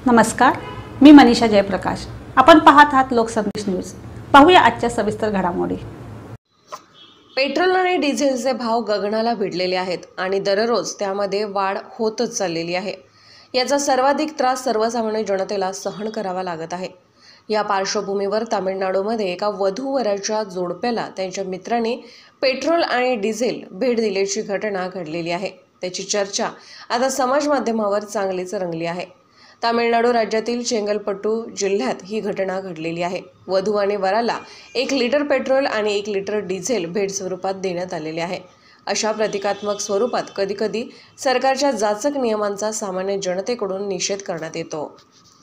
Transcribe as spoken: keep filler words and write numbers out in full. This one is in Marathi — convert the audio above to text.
नमस्कार, मी मनीषा जयप्रकाश। आपण पाहत आहात लोकसंदेश न्यूज। पाहूया आजच्या सविस्तर घडामोडी। पेट्रोल आणि डिझेलचे भाव गगनाला भिडलेले आहेत आणि दररोज त्यामध्ये वाढ होतच चाललेली आहे। याचा सर्वाधिक त्रास सर्वसामान्य जनतेला सहन करावा लागत आहे। या पार्श्वभूमीवर तामिळनाडूमध्ये एका वधू-वराच्या जोडप्याला त्यांच्या मित्रांनी पेट्रोल आणि डिझेल भेट दिल्याची घटना घडलेली आहे। त्याची चर्चा आता समाज माध्यमावर चांगलीच रंगली आहे। तामिळनाडू राज्यातील चेंगलपट्टू जिल्ह्यात ही घटना घडलेली आहे। वधू आणि वराला एक लिटर पेट्रोल आणि एक लिटर डिझेल भेट स्वरूपात देण्यात आलेले आहे। अशा प्रतिकात्मक स्वरूपात कधीकधी सरकारच्या जाचक नियमांचा सामान्य जनतेकडून निषेध करण्यात येतो।